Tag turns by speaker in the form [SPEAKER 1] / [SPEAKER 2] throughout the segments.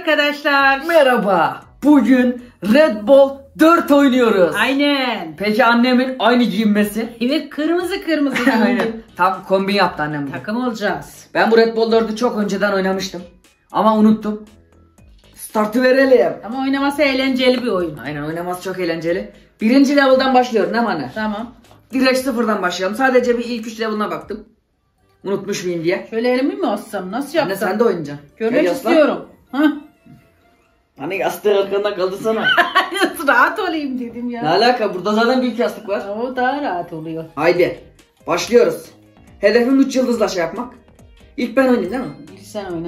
[SPEAKER 1] arkadaşlar.
[SPEAKER 2] Merhaba. Bugün Red Bull 4 oynuyoruz.
[SPEAKER 1] Aynen.
[SPEAKER 2] Peki annemin aynı giyinmesi?
[SPEAKER 1] Evet, kırmızı
[SPEAKER 2] Aynen. Tam kombin yaptı annem.
[SPEAKER 1] Takım olacağız.
[SPEAKER 2] Ben bu Red Bull 4'ü çok önceden oynamıştım. Ama unuttum. Startı verelim.
[SPEAKER 1] Ama oynaması eğlenceli bir oyun.
[SPEAKER 2] Aynen, oynaması çok eğlenceli. Birinci level'dan başlıyorum değil mi anne?
[SPEAKER 1] Tamam.
[SPEAKER 2] Direkt sıfırdan başlayalım. Sadece bir ilk 3 level'ına baktım. Unutmuş muyum diye.
[SPEAKER 1] Şöyle elimi mi assam? Nasıl
[SPEAKER 2] Anne
[SPEAKER 1] yapsam?
[SPEAKER 2] sen de oynayacaksın.
[SPEAKER 1] Görmek
[SPEAKER 2] Gel yaslan.
[SPEAKER 1] istiyorum. Hah.
[SPEAKER 2] Hani yastığın arkanda kaldırsana.
[SPEAKER 1] Rahat olayım dedim ya.
[SPEAKER 2] Ne alaka? Burada zaten büyük yastık var.
[SPEAKER 1] O daha rahat oluyor.
[SPEAKER 2] Haydi. Başlıyoruz. Hedefim 3 yıldızla şey yapmak. İlk ben oynayayım değil mi?
[SPEAKER 1] Bir sen oyna.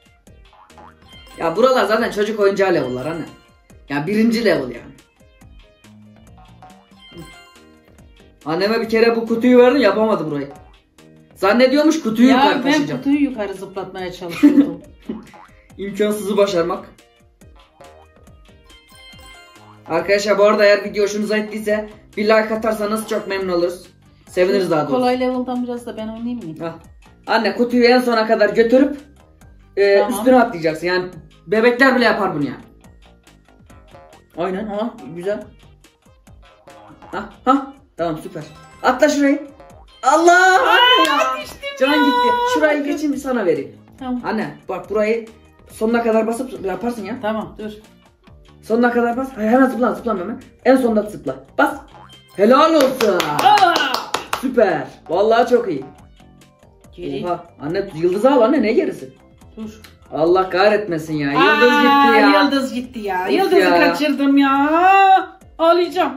[SPEAKER 2] Ya buralar zaten çocuk oyuncağı level'lar anne. Ya birinci level yani. Anneme bir kere bu kutuyu verdim, yapamadı burayı. Zannediyormuş kutuyu yukarı
[SPEAKER 1] Ya ben
[SPEAKER 2] taşıyacağım.
[SPEAKER 1] kutuyu yukarı zıplatmaya çalışıyordum.
[SPEAKER 2] İmkansızı başarmak. Arkadaşlar bu arada eğer video hoşunuza gittiyse bir like atarsanız çok memnun oluruz. Seviniriz daha doğrusu.
[SPEAKER 1] Kolay level'dan biraz da ben oynayayım mı?
[SPEAKER 2] Hah. Anne kutuyu en sona kadar götürüp
[SPEAKER 1] Tamam.
[SPEAKER 2] üstüne atlayacaksın. Yani bebekler bile yapar bunu yani. Aynen, ha güzel. Ha tamam, süper. Atla şurayı. Allah! Anne ya. Can gitti. Şurayı geçeyim, bir sana vereyim.
[SPEAKER 1] Tamam.
[SPEAKER 2] Anne bak, burayı sonuna kadar basıp yaparsın ya.
[SPEAKER 1] Tamam, dur.
[SPEAKER 2] Sonuna kadar bas. Hayır, hemen zıpla hemen. En sonunda zıpla. Bas. Helal olsun. Süper. Vallahi çok iyi.
[SPEAKER 1] Geri.
[SPEAKER 2] Oha. Anne yıldızı al anne, ne gerisi?
[SPEAKER 1] Dur.
[SPEAKER 2] Allah kahretmesin ya. Yıldız gitti ya.
[SPEAKER 1] Yıldız gitti ya.
[SPEAKER 2] Of
[SPEAKER 1] Yıldızı
[SPEAKER 2] ya.
[SPEAKER 1] kaçırdım ya. Ağlayacağım.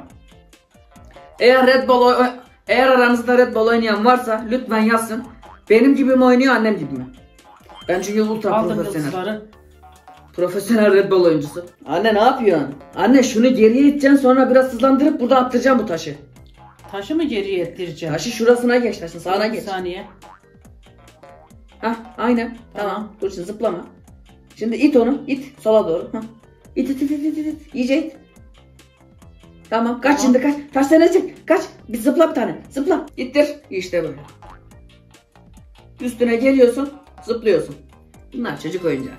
[SPEAKER 2] Eğer aranızda Red Bull oynayan varsa lütfen yazsın. Benim gibi mi oynuyor, annem gibi mi? Ben çünkü ultra
[SPEAKER 1] Aldım
[SPEAKER 2] profesyonel.
[SPEAKER 1] yıldızları.
[SPEAKER 2] Profesyonel Red Bull oyuncusu. Anne ne yapıyorsun? Anne şunu geriye iteceksin, sonra biraz hızlandırıp burada attıracağım bu taşı.
[SPEAKER 1] Taşı mı geriye ettireceğim?
[SPEAKER 2] Taşı şurasına geç, taşın sağına
[SPEAKER 1] Bir
[SPEAKER 2] geç.
[SPEAKER 1] saniye.
[SPEAKER 2] Hah, aynen. Tamam.
[SPEAKER 1] Tamam.
[SPEAKER 2] Dur şimdi zıplama. Şimdi it onu. İt sola doğru. Hah. İt. İyice it. Tamam. Kaç
[SPEAKER 1] Tamam.
[SPEAKER 2] şimdi, kaç. Taşlarına çık. Kaç. Bir zıpla bir tane. Zıpla. İttir. İşte böyle. Üstüne geliyorsun. Zıplıyorsun. Bunlar çocuk oyuncağı.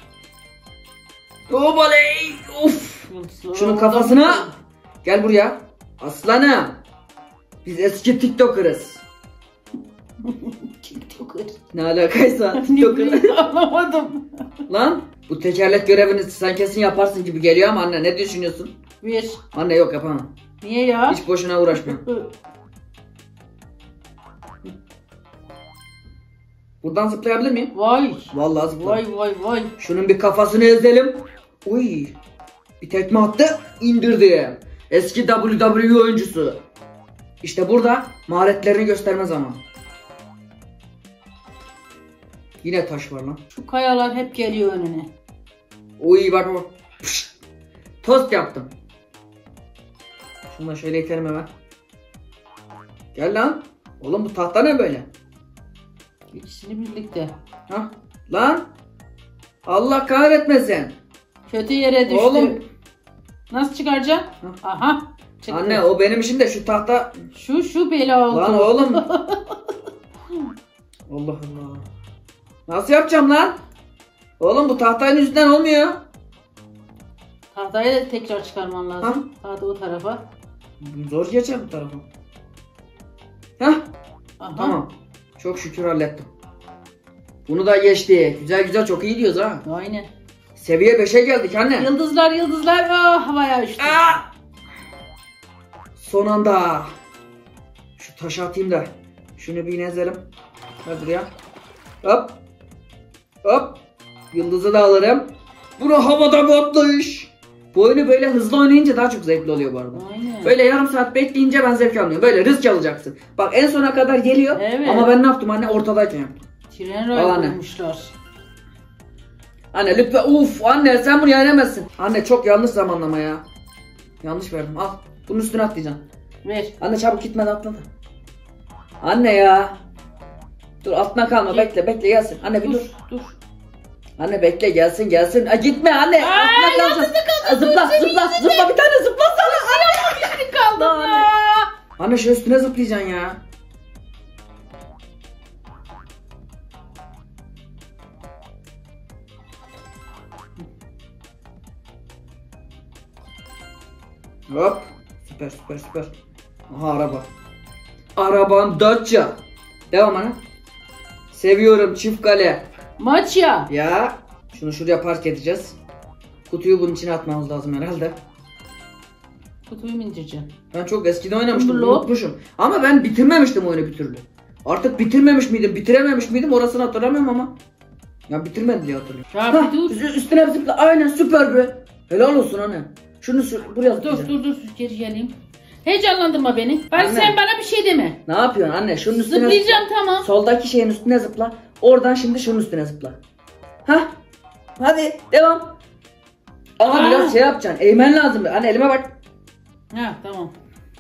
[SPEAKER 2] Obaley. Of.
[SPEAKER 1] Yıldızları
[SPEAKER 2] Şunun
[SPEAKER 1] oradan
[SPEAKER 2] kafasına.
[SPEAKER 1] buldum.
[SPEAKER 2] Gel buraya. Aslanım. Biz eski TikToker'ız.
[SPEAKER 1] TikToker.
[SPEAKER 2] Ne alakaysa
[SPEAKER 1] Ne
[SPEAKER 2] TikToker.
[SPEAKER 1] bileyim, anlamadım.
[SPEAKER 2] Lan bu tekerlek görevini sen kesin yaparsın gibi geliyor ama anne ne düşünüyorsun?
[SPEAKER 1] Bir.
[SPEAKER 2] Anne yok, yapamam.
[SPEAKER 1] Niye ya?
[SPEAKER 2] Hiç boşuna uğraşmıyorum. Buradan zıplayabilir miyim?
[SPEAKER 1] Vay.
[SPEAKER 2] Vallahi zıplarım.
[SPEAKER 1] Vay.
[SPEAKER 2] Şunun bir kafasını ezelim. Uy. Bir tekme attı, indirdi. Eski WWE oyuncusu. İşte burada maharetlerini gösterme zamanı. Yine taş var lan.
[SPEAKER 1] Şu kayalar hep geliyor önüne.
[SPEAKER 2] Uy bak. Pişt. Tost yaptım. Şunu da şöyle itelim hemen. Gel lan. Oğlum bu tahta ne böyle?
[SPEAKER 1] İkisini birlikte.
[SPEAKER 2] Hah. Lan. Allah kahretmesin.
[SPEAKER 1] Kötü yere düştü.
[SPEAKER 2] Oğlum.
[SPEAKER 1] Nasıl çıkaracağım? Aha. Çıktı.
[SPEAKER 2] Anne o benim işim de şu tahta.
[SPEAKER 1] Şu bela oldu.
[SPEAKER 2] Lan oğlum. Allah Allah. Nasıl yapacağım lan? Oğlum bu tahtanın yüzünden olmuyor.
[SPEAKER 1] Tahtayı da tekrar çıkarman lazım. Tahta o tarafa.
[SPEAKER 2] Zor geçer bu tarafa. Hah.
[SPEAKER 1] Aha.
[SPEAKER 2] Tamam. Çok şükür hallettim. Bunu da geçti. Güzel çok iyi diyoruz ha.
[SPEAKER 1] Aynen.
[SPEAKER 2] Seviye 5'e geldik anne.
[SPEAKER 1] Yıldızlar. Ah, havaya uçtu.
[SPEAKER 2] Aa! Son anda. Şu taşı atayım da. Şunu bir ezelim. Hadi buraya. Hop. Yıldızı da alırım. Bunu havada bir atlayış. Bu oyunu böyle hızlı oynayınca daha çok zevkli oluyor bu arada.
[SPEAKER 1] Aynen.
[SPEAKER 2] Böyle yarım saat bekleyince ben zevk almıyorum. Böyle risk alacaksın. Bak en sona kadar geliyor.
[SPEAKER 1] Evet.
[SPEAKER 2] Ama ben ne yaptım anne? Ortadayken yaptım.
[SPEAKER 1] Tren
[SPEAKER 2] Al
[SPEAKER 1] rayı
[SPEAKER 2] anne.
[SPEAKER 1] bulmuşlar.
[SPEAKER 2] Anne lütfen. Uf anne sen bunu yenemezsin. Anne çok yanlış zamanlama ya. Yanlış verdim. Al. Bunun üstüne atlayacaksın.
[SPEAKER 1] Ver.
[SPEAKER 2] Anne çabuk gitmeden atla da. Anne ya. Dur altına kalma, bekle gelsin. Anne bir dur.
[SPEAKER 1] Dur.
[SPEAKER 2] Anne bekle gelsin. Gitme anne. Altına kalacaksın. Zıpla bir tane zıpla sana.
[SPEAKER 1] Anne kaldım
[SPEAKER 2] Anne.
[SPEAKER 1] ya.
[SPEAKER 2] Anne şu üstüne zıplayacaksın ya. Hop. Süper süper süper. Aha araba. Araban Dacia. Devam ana. Seviyorum çift kale.
[SPEAKER 1] Maç ya.
[SPEAKER 2] Ya. Şunu şuraya park edeceğiz. Kutuyu bunun içine atmamız lazım herhalde.
[SPEAKER 1] Kutuyu mu indireceğim?
[SPEAKER 2] Ben çok eskiden oynamıştım.
[SPEAKER 1] Blok.
[SPEAKER 2] Unutmuşum. Ama ben bitirmemiştim oyunu bir türlü. Artık bitirmemiş miydim? Bitirememiş miydim? Orasını hatırlamıyorum ama. Ya bitirmedim diye hatırlıyorum.
[SPEAKER 1] Ya
[SPEAKER 2] Hah,
[SPEAKER 1] bir dur.
[SPEAKER 2] üstüne zıpla. Aynen süper be. Helal olsun anne. Şunu buraya zıplayacağım.
[SPEAKER 1] Dur geri geleyim. Heyecanlandırma beni. Bak
[SPEAKER 2] Anne.
[SPEAKER 1] sen bana bir şey deme.
[SPEAKER 2] Ne yapıyorsun anne? Şunun üstüne
[SPEAKER 1] Zıplayacağım
[SPEAKER 2] zıpla.
[SPEAKER 1] tamam.
[SPEAKER 2] Soldaki şeyin üstüne zıpla. Oradan şimdi şunun üstüne zıpla. Hah. Hadi devam. Ama
[SPEAKER 1] Aa.
[SPEAKER 2] biraz şey yapacaksın. Eğmen lazım. Anne elime bak.
[SPEAKER 1] Ha tamam.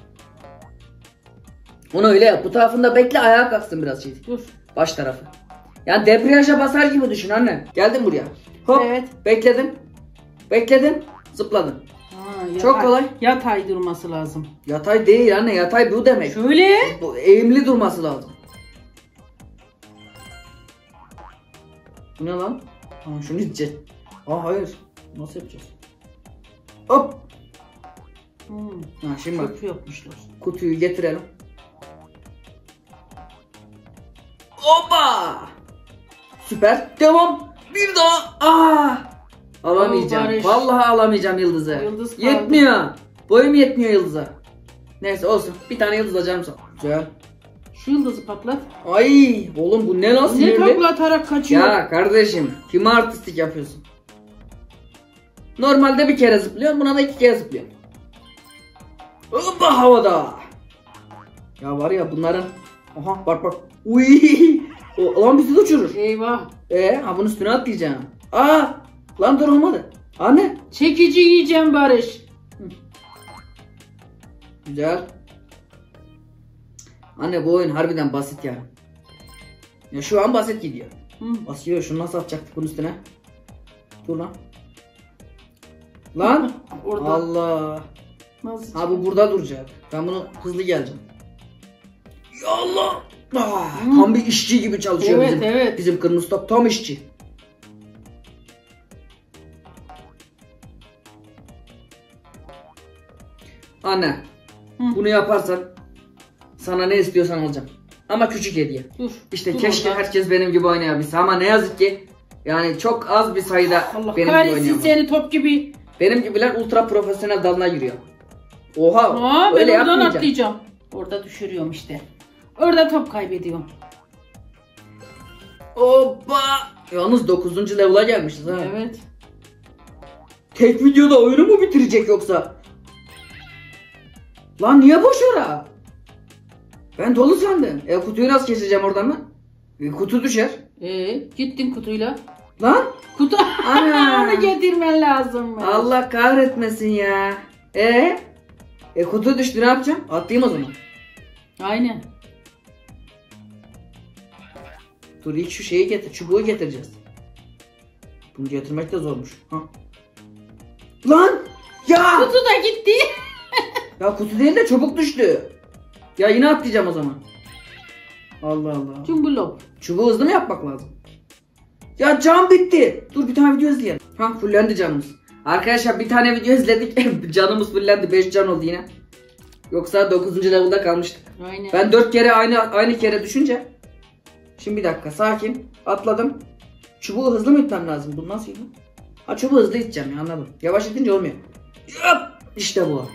[SPEAKER 2] Onu öyle yap. Bu tarafında bekle, ayağa kalksın biraz şey.
[SPEAKER 1] Dur.
[SPEAKER 2] Baş tarafı. Yani debriyaja basar gibi düşün anne. Geldin buraya. Hop.
[SPEAKER 1] Evet.
[SPEAKER 2] Bekledin. Bekledin. Zıpladın.
[SPEAKER 1] Ha,
[SPEAKER 2] Çok kolay.
[SPEAKER 1] Yatay durması lazım.
[SPEAKER 2] Yatay değil anne. Yatay bu demek.
[SPEAKER 1] Şöyle.
[SPEAKER 2] Bu eğimli durması lazım. Bu ne lan? Tamam şunu içeceğiz. Aa hayır. Nasıl yapacağız? Hop. Ha şimdi bak.
[SPEAKER 1] Köprü yapmışlar.
[SPEAKER 2] Kutuyu getirelim. Hoppa. Süper. Devam. Bir daha. Alamayacağım.
[SPEAKER 1] Barış.
[SPEAKER 2] Vallahi alamayacağım yıldızı.
[SPEAKER 1] Yıldız kaldı.
[SPEAKER 2] Yetmiyor. Boyum yetmiyor yıldıza. Neyse olsun. Bir tane yıldız alacağım sana. Güzel.
[SPEAKER 1] Şu yıldızı patlat.
[SPEAKER 2] Ay oğlum bu ne lan
[SPEAKER 1] Ne
[SPEAKER 2] sinirli?
[SPEAKER 1] patlatarak kaçıyor?
[SPEAKER 2] Ya kardeşim kime artistik yapıyorsun? Normalde bir kere zıplıyorsun, buna da 2 kere zıplıyorsun. Hoppa havada. Ya var ya bunların. Aha bak. Uy. Lan bizi de uçurur.
[SPEAKER 1] Eyvah.
[SPEAKER 2] Ha bunun üstüne atlayacağım. Lan dur olmadı. Anne.
[SPEAKER 1] Çekici yiyeceğim Barış.
[SPEAKER 2] Güzel. Anne bu oyun harbiden basit ya. Ya şu an basit gidiyor. Basıyor, şunu nasıl atacaktık bunun üstüne? Dur lan. Lan.
[SPEAKER 1] Orada.
[SPEAKER 2] Allah.
[SPEAKER 1] Nasıl?
[SPEAKER 2] Ha bu burada duracak. Ben bunu hızlı geleceğim. Ya Allah. Tam bir işçi gibi çalışıyor
[SPEAKER 1] Evet, evet.
[SPEAKER 2] bizim kırmızı top tam işçi. Anne. Bunu yaparsan sana ne istiyorsan alacağım. Ama küçük hediye.
[SPEAKER 1] Dur.
[SPEAKER 2] İşte
[SPEAKER 1] dur
[SPEAKER 2] keşke
[SPEAKER 1] orada.
[SPEAKER 2] herkes benim gibi oynayabilse ama ne yazık ki yani çok az bir sayıda
[SPEAKER 1] Allah
[SPEAKER 2] benim gibi
[SPEAKER 1] kahretsin
[SPEAKER 2] oynayamaz.
[SPEAKER 1] seni top gibi.
[SPEAKER 2] Benim gibiler ultra profesyonel dalına giriyor. Oha
[SPEAKER 1] Ben
[SPEAKER 2] öyle
[SPEAKER 1] oradan
[SPEAKER 2] yapmayacağım.
[SPEAKER 1] atlayacağım. Orada düşürüyorum işte. Orada top kaybediyorum.
[SPEAKER 2] Hoppa. Yalnız 9. level'a gelmişiz ha.
[SPEAKER 1] Evet.
[SPEAKER 2] Tek videoda oyunu mu bitirecek yoksa? Lan niye boş ora? Ben dolu sandım. Kutuyu nasıl keseceğim oradan ben? Kutu düşer.
[SPEAKER 1] Gittin kutuyla.
[SPEAKER 2] Lan.
[SPEAKER 1] Kutu.
[SPEAKER 2] Ana.
[SPEAKER 1] Onu getirmen lazım.
[SPEAKER 2] Allah kahretmesin ya. Kutu düştü, ne yapacağım? Atlayayım o zaman.
[SPEAKER 1] Aynen.
[SPEAKER 2] Dur ilk şu şeyi getir, çubuğu getireceğiz. Bunu getirmek de zormuş. Ha. Lan! Ya!
[SPEAKER 1] Kutu da gitti.
[SPEAKER 2] Ya kutu değil de çubuk düştü. Ya yine atlayacağım o zaman. Allah Allah.
[SPEAKER 1] Cumbulop.
[SPEAKER 2] Çubuğu hızlı mı yapmak lazım? Ya cam bitti. Dur bir tane video izleyelim. Ha fullendi canımız. Arkadaşlar bir tane video izledik. Canımız fullendi. 5 can oldu yine. Yoksa 9. level'da kalmıştık.
[SPEAKER 1] Aynen.
[SPEAKER 2] Ben 4 kere aynı kere düşünce. Şimdi bir dakika sakin. Atladım. Çubuğu hızlı mı itmem lazım? Bu nasıl itmem? Ha çubuğu hızlı iteceğim ya, anladım. Yavaş itince olmuyor. İşte bu.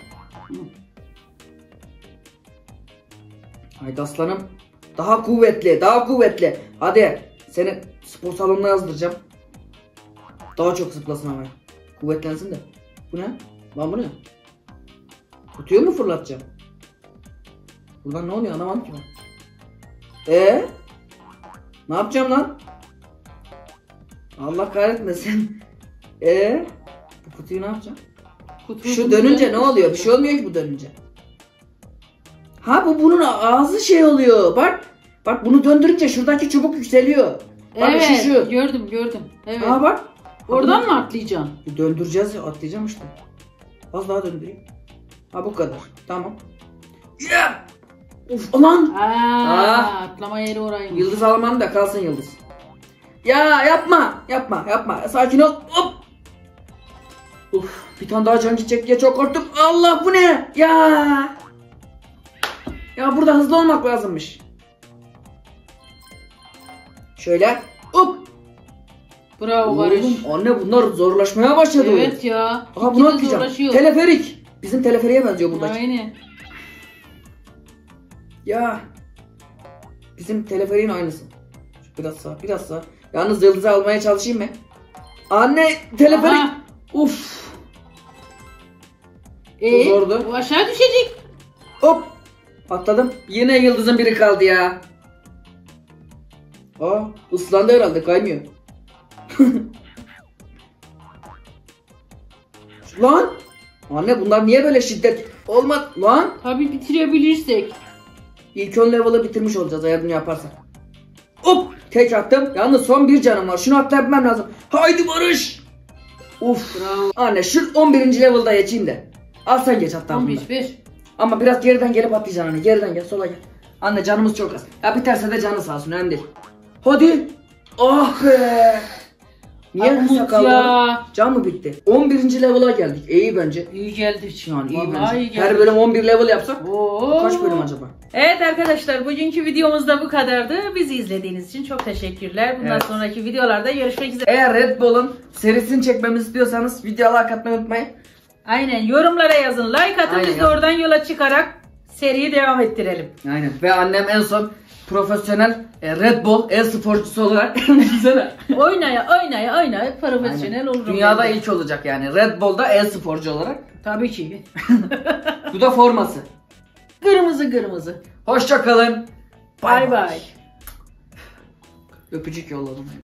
[SPEAKER 2] Haydi aslanım. Daha kuvvetli, daha kuvvetli. Hadi seni spor salonuna yazdıracağım. Daha çok zıplasın ama. Kuvvetlensin de. Bu ne? Lan bu ne? Kutuyu mu fırlatacağım? Buradan ne oluyor anlamadım ki ben. Ne yapacağım lan? Allah kahretmesin. Bu kutuyu ne yapacağım? Şu dönünce ne oluyor? Bir şey olmuyor ki bu dönünce. Ha bu bunun ağzı şey oluyor. Bak bunu döndürünce şuradaki çubuk yükseliyor. Bak
[SPEAKER 1] Evet.
[SPEAKER 2] şu.
[SPEAKER 1] Gördüm. Evet.
[SPEAKER 2] Ha bak.
[SPEAKER 1] Oradan mı atlayacaksın?
[SPEAKER 2] Döndüreceğiz ya, atlayacağım işte. Az daha döndüreyim. Ha bu kadar. Tamam. Yeah! Uf ulan.
[SPEAKER 1] Atlama yeri orayı.
[SPEAKER 2] Yıldız alman da kalsın yıldız. Ya yapma. Sakin ol. Hop. Uf Bir tane daha can gidecek diye çok korktum. Allah bu ne? Ya. Ya burada hızlı olmak lazımmış. Şöyle. Hop.
[SPEAKER 1] Bravo Barış.
[SPEAKER 2] Oğlum anne bunlar zorlaşmaya başladı.
[SPEAKER 1] Evet ya.
[SPEAKER 2] Aha bunu
[SPEAKER 1] Gitgide
[SPEAKER 2] atlayacağım.
[SPEAKER 1] zorlaşıyor.
[SPEAKER 2] Teleferik. Bizim teleferiğe benziyor buradaki.
[SPEAKER 1] Aynen.
[SPEAKER 2] Ya. Bizim teleferiğin aynısı. Biraz sağ, biraz sağ. Yalnız yıldızı almaya çalışayım mı? Anne teleferik.
[SPEAKER 1] Aha.
[SPEAKER 2] Uf. Bu zordu.
[SPEAKER 1] O aşağı düşecek.
[SPEAKER 2] Hop. Atladım. Yine yıldızın biri kaldı ya. Aa, ıslandı herhalde, kaymıyor. Lan. Anne bunlar niye böyle şiddet? Olmaz lan.
[SPEAKER 1] Tabii bitirebilirsek.
[SPEAKER 2] İlk 10 level'ı bitirmiş olacağız eğer bunu yaparsak. Hop. Tek attım. Yalnız son bir canım var. Şunu atlayabilmem lazım. Haydi Barış. Uf.
[SPEAKER 1] Bravo.
[SPEAKER 2] Anne şu 11. level'da geçeyim de. Al sen geç hatta.
[SPEAKER 1] 11
[SPEAKER 2] bunda.
[SPEAKER 1] 5.
[SPEAKER 2] Ama biraz geriden gelip atlayacaksın anne. Geriden gel, sola gel. Anne canımız çok az. Ya biterse de canı sağ olsun, önemli değil. Hadi. Ah be. Niye
[SPEAKER 1] Armut
[SPEAKER 2] kısa kaldı?
[SPEAKER 1] ya.
[SPEAKER 2] Can mı bitti? 11. level'a geldik. İyi bence.
[SPEAKER 1] İyi geldik.
[SPEAKER 2] Yani iyi
[SPEAKER 1] Vallahi
[SPEAKER 2] bence.
[SPEAKER 1] iyi geldik.
[SPEAKER 2] Her bölüm 11 level yapsak.
[SPEAKER 1] Oo.
[SPEAKER 2] Kaç bölüm acaba?
[SPEAKER 1] Evet arkadaşlar, bugünkü videomuz da bu kadardı. Bizi izlediğiniz için çok teşekkürler. Bundan
[SPEAKER 2] Evet.
[SPEAKER 1] sonraki videolarda görüşmek üzere.
[SPEAKER 2] Eğer Red Bull'un serisini çekmemizi istiyorsanız videoya like atmayı unutmayın.
[SPEAKER 1] Aynen, yorumlara yazın. Like atın,
[SPEAKER 2] Aynen,
[SPEAKER 1] biz de
[SPEAKER 2] yazın.
[SPEAKER 1] oradan yola çıkarak seriyi devam ettirelim.
[SPEAKER 2] Aynen. Ve annem en son profesyonel Red Bull e-sporcusu olarak düşünsene.
[SPEAKER 1] Oynaya profesyonel olurum.
[SPEAKER 2] Dünyada
[SPEAKER 1] ben de.
[SPEAKER 2] ilk olacak yani. Red Bull'da e-sporcu olarak.
[SPEAKER 1] Tabii ki.
[SPEAKER 2] Bu da forması.
[SPEAKER 1] Kırmızı.
[SPEAKER 2] Hoşça kalın.
[SPEAKER 1] Bay bay.
[SPEAKER 2] Öpücük yolladım.